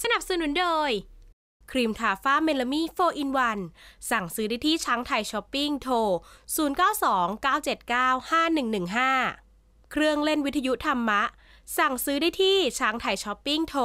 นับสนุนโดยครีมทาฝ้าเมลามี่4 in 1สั่งซื้อได้ที่ช้างไทยช้อปปิ้งโทร0929795115เครื่องเล่นวิทยุธรรมะสั่งซื้อได้ที่ช้างไทยช้อปปิ้งโทร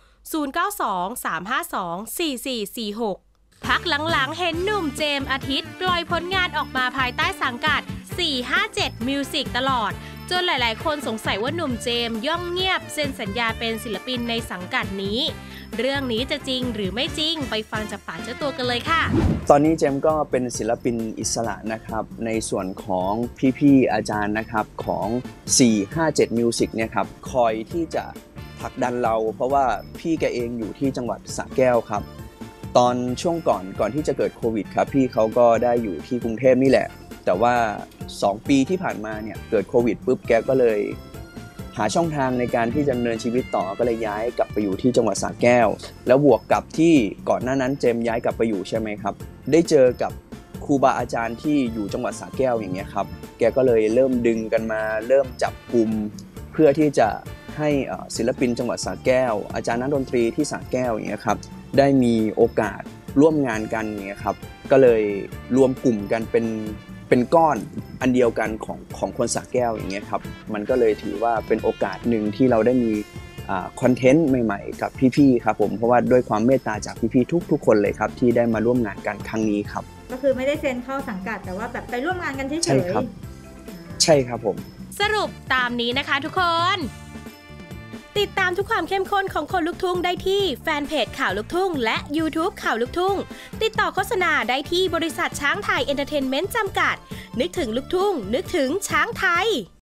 0923524446พักหลังๆเห็นหนุ่มเจมส์อาทิตย์ปล่อยผลงานออกมาภายใต้สังกัด457 Music ตลอดจนหลายๆคนสงสัยว่าหนุ่มเจมส์ย่องเงียบเซ็นสัญญาเป็นศิลปินในสังกัดนี้เรื่องนี้จะจริงหรือไม่จริงไปฟังจากปากเจ้าตัวกันเลยค่ะตอนนี้เจมส์ก็เป็นศิลปินอิสระนะครับในส่วนของพี่ๆอาจารย์นะครับของ457 Music เนี่ยครับคอยที่จะผลักดันเราเพราะว่าพี่แกเองอยู่ที่จังหวัดสระแก้วครับตอนช่วงก่อนที่จะเกิดโควิดครับพี่เขาก็ได้อยู่ที่กรุงเทพนี่แหละแต่ว่า2 ปีที่ผ่านมาเนี่ยเกิดโควิดปุ๊บแกก็เลยหาช่องทางในการที่จะดำเนินชีวิตต่อก็เลยย้ายกลับไปอยู่ที่จังหวัดสระแก้วแล้วบวกกับที่ก่อนหน้านั้นเจมย้ายกลับไปอยู่ใช่ไหมครับได้เจอกับครูบาอาจารย์ที่อยู่จังหวัดสระแก้วอย่างเงี้ยครับแกก็เลยเริ่มดึงกันมาเริ่มจับกลุ่มเพื่อที่จะให้ศิลปินจังหวัดสระแก้วอาจารย์นักดนตรีที่สระแก้วอย่างเงี้ยครับได้มีโอกาสร่วมงานกันอย่างเงี้ยครับก็เลยรวมกลุ่มกันเป็นก้อนอันเดียวกันของคนสระแก้วอย่างเงี้ยครับมันก็เลยถือว่าเป็นโอกาสหนึ่งที่เราได้มีคอนเทนต์ใหม่ๆกับพี่ๆครับผมเพราะว่าด้วยความเมตตาจากพี่ๆทุกคนเลยครับที่ได้มาร่วมงานกันครั้งนี้ครับก็คือไม่ได้เซ็นเข้าสังกัดแต่ว่าแบบไปร่วมงานกันเฉยๆใช่ครับผมสรุปตามนี้นะคะทุกคนติดตามทุกความเข้มข้นของคนลุกทุ่งได้ที่แฟนเพจข่าวลุกทุ่งและ YouTube ข่าวลุกทุ่งติดต่อโฆษณาได้ที่บริษัทช้างไทยเอนเตอร์เทนเมนต์จำกัดนึกถึงลุกทุ่งนึกถึงช้างไทย